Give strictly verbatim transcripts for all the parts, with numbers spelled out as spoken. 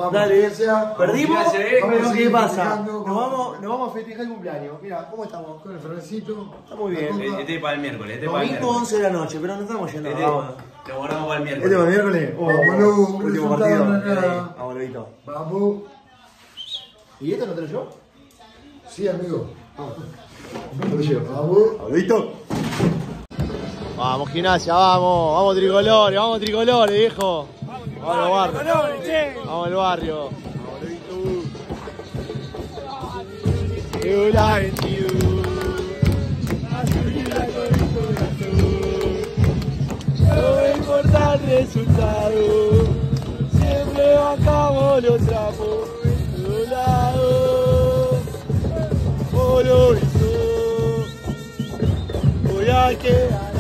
Vamos, Dale, sea, perdimos, vamos, pero ¿qué pasa? festejando, Nos vamos, nos vamos a festejar el cumpleaños. Mira, ¿cómo estamos? Con el Francito. Está muy bien. Este es para el miércoles, este es para el Domingo miércoles. once de la noche, pero no estamos yendo. Este, Vamos. lo guardamos para el ¿Este miércoles. para el miércoles? Oh, Vámonos, un último resultado partido. en la cara. Vamos, Lobito. Vamos. ¿Y esto no te lo llevo? Sí, amigo. Vamos. No lo llevo. Vamos. ¿Listo? Vamos, gimnasia, vamos. Vamos, tricolores, vamos, tricolores, viejo. Vamos al barrio. Vamos al barrio. Vamos, Lobito. La veintiuno. No importa el resultado, siempre bajamos los trapos de un lado. Oh, lo hizo, voy a quedar.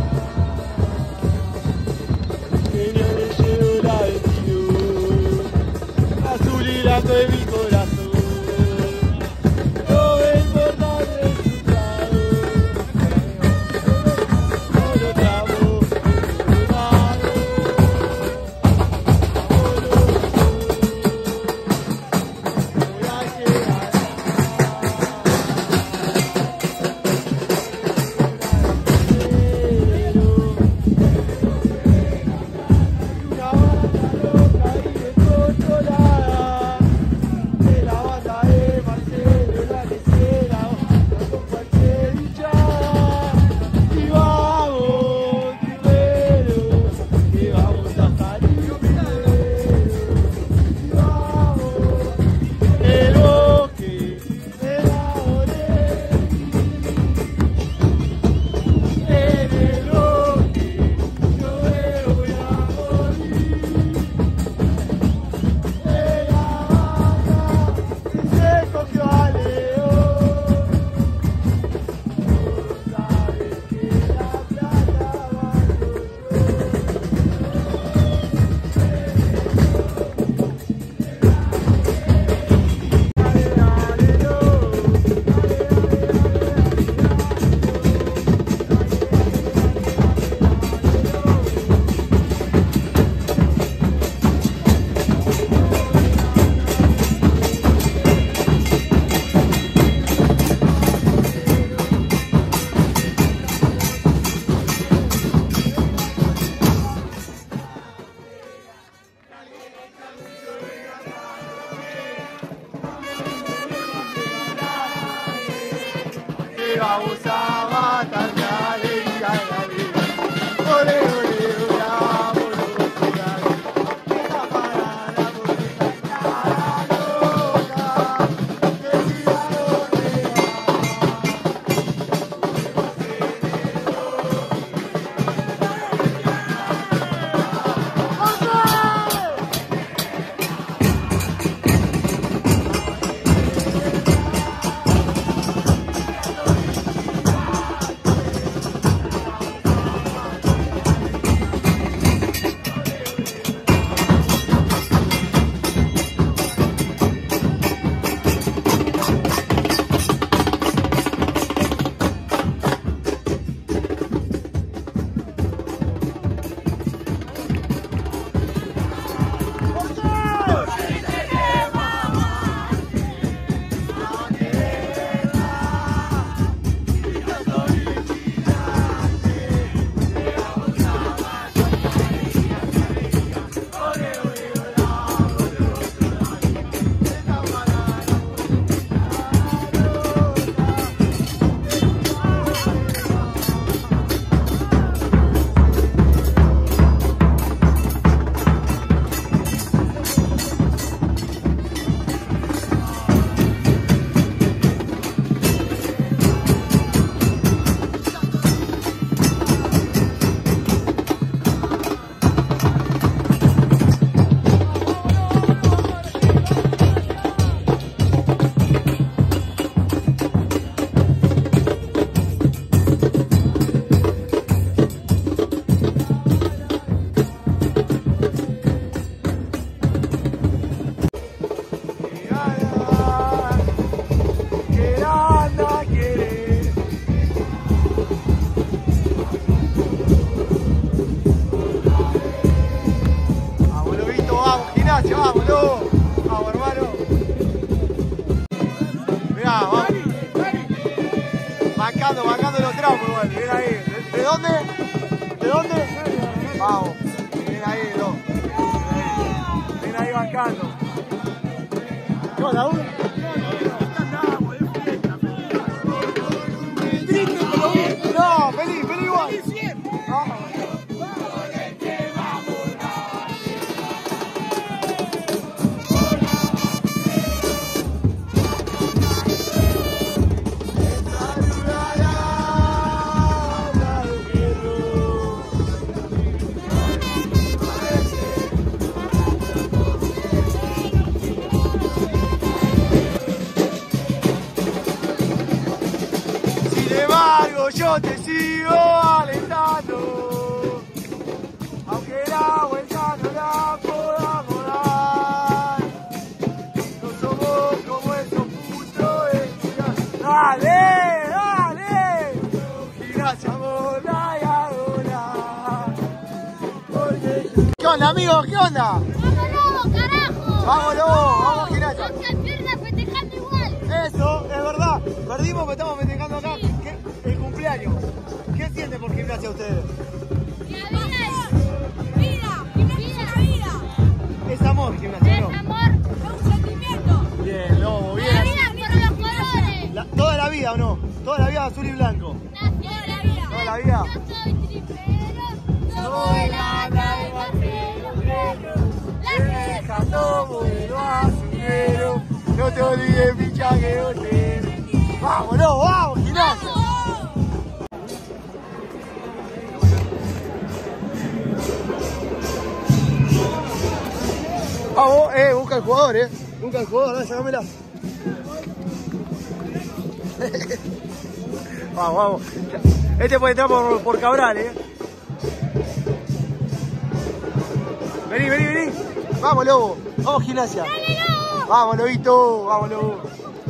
Que no le llevo la veintiuno, azul y blanco de mi corazón. Vamos a matar la alegría de la vida. Ole, ole, ole, vámonos, ole, esta parada bonita está loca, que siga donde va. dónde? ¿De dónde? Vamos. Ven ahí, dos. Ven ahí bancando. ¿Qué onda, uno? No, feliz, feliz igual. Vamos. Yo te sigo alentando, aunque la vuelta no la podamos dar. No somos como esos putos de Gimnasia. ¡Dale, dale! Gimnasia por la diagonal. ¿Qué onda, amigos? ¿Qué onda? ¡Vámonos, carajo! ¡Vámonos! ¡Vamos, Gimnasia! No se pierda festejando igual. Eso, es verdad. Perdimos, pero estamos festejando acá. ¿Qué? El cumpleaños. ¿Qué sienten por Gimnasia ustedes? La vida es vida. Gimnasia es la vida. Es amor, Gimnasia, ¿no? Es amor. Es un sentimiento. Bien, Lobo, bien. La vida por los colores. La- toda la vida, ¿o no? Toda la vida azul y blanco. Nació la vida. Toda la vida. Yo soy tripero. Soy la de Marcelo Guerrero. La que Dejando modelo azulero. No te olvides, picha, que yo te... ¡Vámonos, vamos, Gimnasia! Vamos, eh, busca el jugador, eh. Busca el jugador, dale, sacámela. Vamos, vamos. Este puede entrar por, por Cabral, eh. Vení, vení, vení. Vamos, Lobo. Vamos, Gimnasia. Vamos, Lobito. Vamos, Lobo.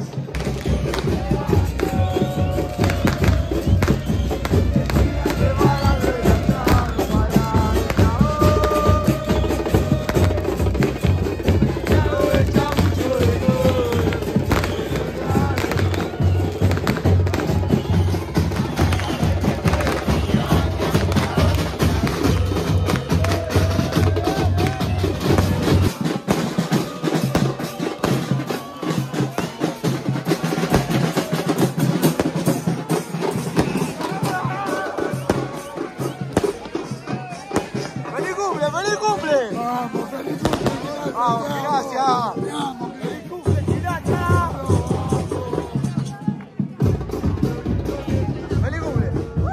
¡Feliz cumple, feliz cumple! Vamos, feliz cumple. Vamos, Gimnasia. ¡Feliz cumple, Gimnasia! ¡Feliz cumple!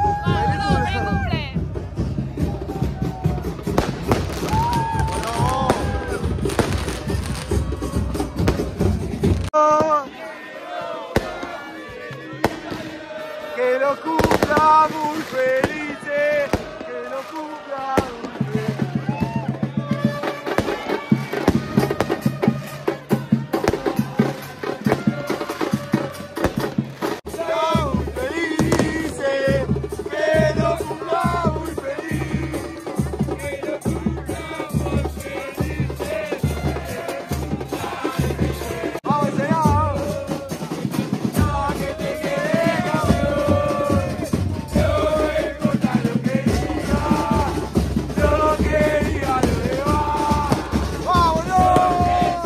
Que lo cumpla muy felices, que lo cumpla muy felices. Muy felices, que lo cumpla muy feliz, que lo cumpla muy felices. Vamos, señor. No, que te quede campeón. No me importa lo que diga, lo que diga lo demás. ¡Vámonos!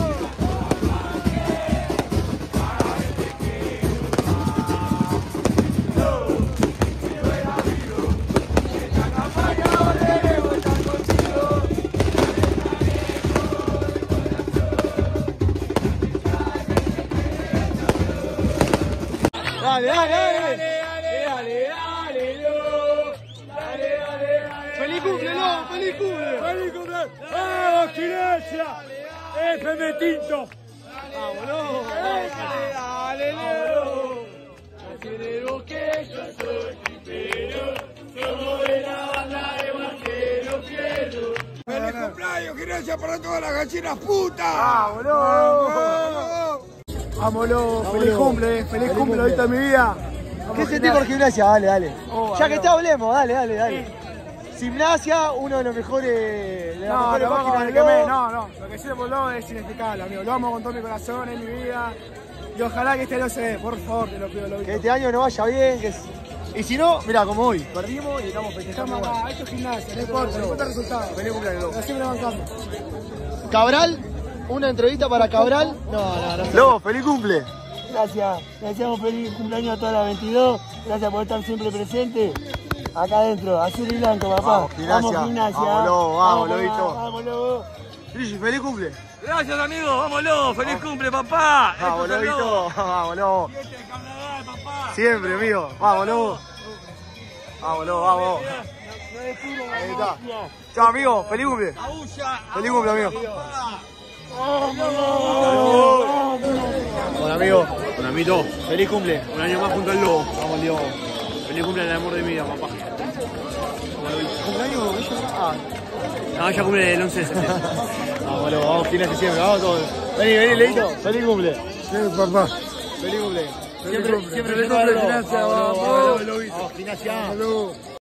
Dale, dale, dale. Dale, dale, dale, lo. Dale, dale, dale. ¡Feliz cumple, Lobo! ¡Feliz cumple! ¡Feliz cumple! ¡Vamos, Gimnasia! ¡F M Tinto! ¡Vámonos! Dale, dale, Lobo. Yo creo que yo soy tripero. Somos de la banda de Marcelo Fierro. ¡Feliz cumpleaños, Gimnasia, para todas las gallinas putas! ¡Vámonos! Vamos, Lobo, Vamos, feliz Lobo. cumple, feliz Feliz cumple, cumple. ahorita en mi vida. ¿Qué Vamos, sentís por Gimnasia? Dale, dale. Oh, ya que amigo. está, hablemos, dale, dale, dale. Gimnasia, uno de los mejores, de las No, mejores no, páginas no, del que me, Lobo. no, no, lo que siento por Lobo es inexplicable, amigo. Lo amo con todo mi corazón, en mi vida. Y ojalá que este no se dé, por favor, te lo pido, Lobito. Que este año no vaya bien, que Y si no, mirá, como hoy, perdimos y estamos festejando. Estamos acá, esto es gimnasia, no importa, no importa el resultado. Feliz cumpleaños, Lobo. Pero siempre bancando. Cabral, una entrevista para Cabral. No, no, no. Lobo, feliz cumple. Gracias, le deseamos feliz cumpleaños a toda la veintidós. Gracias por estar siempre presente. Acá adentro, azul y blanco, papá. Vamos, gimnasia. Vamos, gimnasia. Vamos, Lobo, vamos, vamos, Lobito. Vamos, Lobo. Gigi, feliz cumple. Gracias, amigos. Vámonos. Feliz cumple, papá. Vamos, Esto es el Lobo. Lobito. Vamos, Lobo. Fiesta de carnaval, papá. Siempre, amigo. Vamos, Lobo. Vamos, Lobo, vamos. Ahí está. Chao, amigo. Feliz cumple. Feliz cumple, amigo. Hola, amigo. Hola, amito. Feliz cumple. Un año más junto al Lobo. Vamos, Lobo. Feliz cumple al amor de mi vida, papá. ¿Cumpleaños? Ah. No, ya cumple el once de septiembre. Vamos, Lobo. Vamos, fines de diciembre. Vamos todos. Vení, vení, Leito. Feliz cumple. Sí, papá. Feliz cumple. Feliz Siempre, cumple. siempre Feliz feliz cumple, cumple, Gimnasia, Vamos, vamos. Lobo. Vamos, Gimnasia. Salud.